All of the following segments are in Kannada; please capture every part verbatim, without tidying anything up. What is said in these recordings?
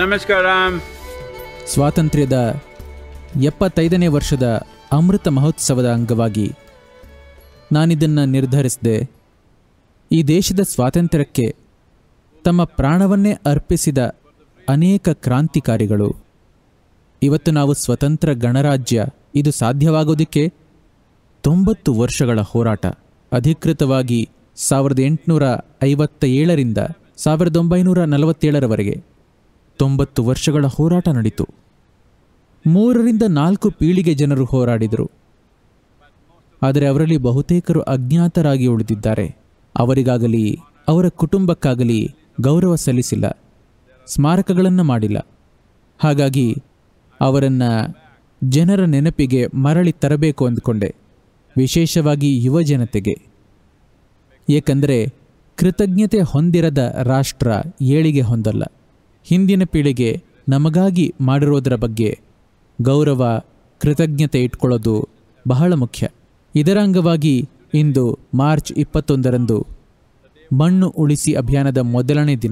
ನಮಸ್ಕಾರ. ಸ್ವಾತಂತ್ರ್ಯದ ಎಪ್ಪತ್ತೈದನೇ ವರ್ಷದ ಅಮೃತ ಮಹೋತ್ಸವದ ಅಂಗವಾಗಿ ನಾನಿದನ್ನು ನಿರ್ಧರಿಸಿದೆ. ಈ ದೇಶದ ಸ್ವಾತಂತ್ರ್ಯಕ್ಕೆ ತಮ್ಮ ಪ್ರಾಣವನ್ನೇ ಅರ್ಪಿಸಿದ ಅನೇಕ ಕ್ರಾಂತಿಕಾರಿಗಳು. ಇವತ್ತು ನಾವು ಸ್ವತಂತ್ರ ಗಣರಾಜ್ಯ, ಇದು ಸಾಧ್ಯವಾಗೋದಕ್ಕೆ ತೊಂಬತ್ತು ವರ್ಷಗಳ ಹೋರಾಟ. ಅಧಿಕೃತವಾಗಿ ಸಾವಿರದ ಎಂಟುನೂರ ಐವತ್ತ ಏಳರಿಂದ ಸಾವಿರದ ಒಂಬೈನೂರ ನಲವತ್ತೇಳರವರೆಗೆ ತೊಂಬತ್ತು ವರ್ಷಗಳ ಹೋರಾಟ ನಡೀತು. ಮೂರರಿಂದ ನಾಲ್ಕು ಪೀಳಿಗೆ ಜನರು ಹೋರಾಡಿದರು. ಆದರೆ ಅವರಲ್ಲಿ ಬಹುತೇಕರು ಅಜ್ಞಾತರಾಗಿ ಉಳಿದಿದ್ದಾರೆ. ಅವರಿಗಾಗಲಿ ಅವರ ಕುಟುಂಬಕ್ಕಾಗಲಿ ಗೌರವ ಸಲ್ಲಿಸಿಲ್ಲ, ಸ್ಮಾರಕಗಳನ್ನು ಮಾಡಿಲ್ಲ. ಹಾಗಾಗಿ ಅವರನ್ನು ಜನರ ನೆನಪಿಗೆ ಮರಳಿ ತರಬೇಕು ಅಂದುಕೊಂಡೆ, ವಿಶೇಷವಾಗಿ ಯುವ ಜನತೆಗೆ. ಏಕೆಂದರೆ ಕೃತಜ್ಞತೆ ಹೊಂದಿರದ ರಾಷ್ಟ್ರ ಏಳಿಗೆ ಹೊಂದಲ್ಲ. ಹಿಂದಿನ ಪೀಳಿಗೆ ನಮಗಾಗಿ ಮಾಡಿರೋದರ ಬಗ್ಗೆ ಗೌರವ, ಕೃತಜ್ಞತೆ ಇಟ್ಕೊಳ್ಳೋದು ಬಹಳ ಮುಖ್ಯ. ಇದರ ಅಂಗವಾಗಿ ಇಂದು ಮಾರ್ಚ್ ಇಪ್ಪತ್ತೊಂದರಂದು ಮಣ್ಣು ಉಳಿಸಿ ಅಭಿಯಾನದ ಮೊದಲನೇ ದಿನ.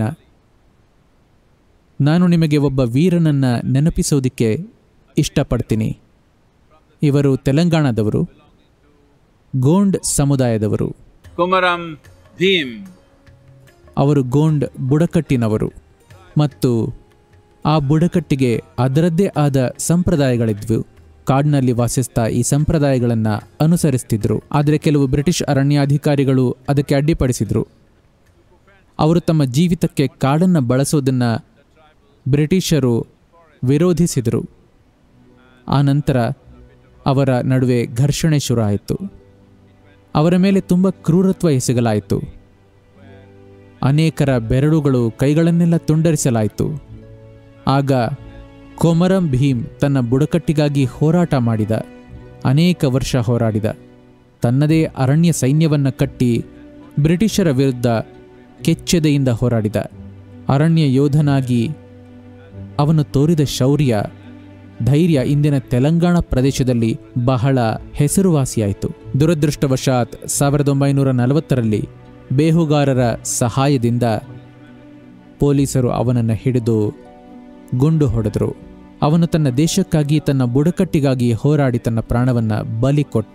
ನಾನು ನಿಮಗೆ ಒಬ್ಬ ವೀರನನ್ನು ನೆನಪಿಸೋದಕ್ಕೆ ಇಷ್ಟಪಡ್ತೀನಿ. ಇವರು ತೆಲಂಗಾಣದವರು, ಗೋಂಡ್ ಸಮುದಾಯದವರು. ಕೊಮರಂ ಭೀಮ್. ಅವರು ಗೋಂಡ್ ಬುಡಕಟ್ಟಿನವರು ಮತ್ತು ಆ ಬುಡಕಟ್ಟಿಗೆ ಅದರದ್ದೇ ಆದ ಸಂಪ್ರದಾಯಗಳಿದ್ವು. ಕಾಡಿನಲ್ಲಿ ವಾಸಿಸ್ತಾ ಈ ಸಂಪ್ರದಾಯಗಳನ್ನು ಅನುಸರಿಸ್ತಿದ್ರು. ಆದರೆ ಕೆಲವು ಬ್ರಿಟಿಷ್ ಅರಣ್ಯಾಧಿಕಾರಿಗಳು ಅದಕ್ಕೆ ಅಡ್ಡಿಪಡಿಸಿದರು. ಅವರು ತಮ್ಮ ಜೀವಿತಕ್ಕೆ ಕಾಡನ್ನು ಬಳಸೋದನ್ನು ಬ್ರಿಟಿಷರು ವಿರೋಧಿಸಿದರು. ಆ ನಂತರ ಅವರ ನಡುವೆ ಘರ್ಷಣೆ ಶುರು ಆಯಿತು. ಅವರ ಮೇಲೆ ತುಂಬ ಕ್ರೂರತ್ವ ಎಸಗಲಾಯಿತು. ಅನೇಕರ ಬೆರಳುಗಳು, ಕೈಗಳನ್ನೆಲ್ಲ ತುಂಡರಿಸಲಾಯಿತು. ಆಗ ಕೊಮರಂ ಭೀಮ್ ತನ್ನ ಬುಡಕಟ್ಟಿಗಾಗಿ ಹೋರಾಟ ಮಾಡಿದ. ಅನೇಕ ವರ್ಷ ಹೋರಾಡಿದ. ತನ್ನದೇ ಅರಣ್ಯ ಸೈನ್ಯವನ್ನು ಕಟ್ಟಿ ಬ್ರಿಟಿಷರ ವಿರುದ್ಧ ಕೆಚ್ಚೆದೆಯಿಂದ ಹೋರಾಡಿದ. ಅರಣ್ಯ ಯೋಧನಾಗಿ ಅವನು ತೋರಿದ ಶೌರ್ಯ, ಧೈರ್ಯ ಇಂದಿನ ತೆಲಂಗಾಣ ಪ್ರದೇಶದಲ್ಲಿ ಬಹಳ ಹೆಸರುವಾಸಿಯಾಯಿತು. ದುರದೃಷ್ಟವಶಾತ್ ಸಾವಿರದ ಒಂಬೈನೂರ ನಲವತ್ತರಲ್ಲಿ ಬೇಹುಗಾರರ ಸಹಾಯದಿಂದ ಪೊಲೀಸರು ಅವನನ್ನು ಹಿಡಿದು ಗುಂಡು ಹೊಡೆದರು. ಅವನು ತನ್ನ ದೇಶಕ್ಕಾಗಿ, ತನ್ನ ಬುಡಕಟ್ಟಿಗಾಗಿ ಹೋರಾಡಿ ತನ್ನ ಪ್ರಾಣವನ್ನು ಬಲಿ ಕೊಟ್ಟ.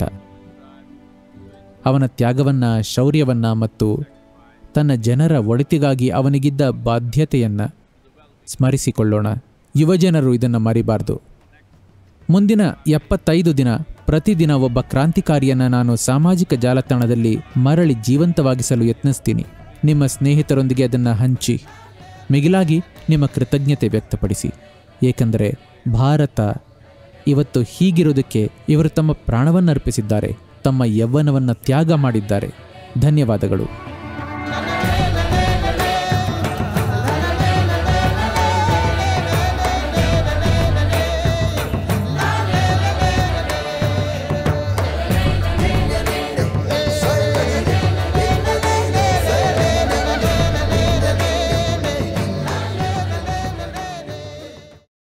ಅವನ ತ್ಯಾಗವನ್ನು, ಶೌರ್ಯವನ್ನು ಮತ್ತು ತನ್ನ ಜನರ ಒಳಿತಿಗಾಗಿ ಅವನಿಗಿದ್ದ ಬಾಧ್ಯತೆಯನ್ನು ಸ್ಮರಿಸಿಕೊಳ್ಳೋಣ. ಯುವಜನರು ಇದನ್ನು ಮರಿಬಾರ್ದು. ಮುಂದಿನ ಎಪ್ಪತ್ತೈದು ದಿನ ಪ್ರತಿದಿನ ಒಬ್ಬ ಕ್ರಾಂತಿಕಾರಿಯನ್ನು ನಾನು ಸಾಮಾಜಿಕ ಜಾಲತಾಣದಲ್ಲಿ ಮರಳಿ ಜೀವಂತವಾಗಿಸಲು ಯತ್ನಿಸ್ತೀನಿ. ನಿಮ್ಮ ಸ್ನೇಹಿತರೊಂದಿಗೆ ಅದನ್ನು ಹಂಚಿ, ಮಿಗಿಲಾಗಿ ನಿಮ್ಮ ಕೃತಜ್ಞತೆ ವ್ಯಕ್ತಪಡಿಸಿ. ಏಕೆಂದರೆ ಭಾರತ ಇವತ್ತು ಹೀಗಿರೋದಕ್ಕೆ ಇವರು ತಮ್ಮ ಪ್ರಾಣವನ್ನು ಅರ್ಪಿಸಿದ್ದಾರೆ, ತಮ್ಮ ಯೌವನವನ್ನು ತ್ಯಾಗ ಮಾಡಿದ್ದಾರೆ. ಧನ್ಯವಾದಗಳು.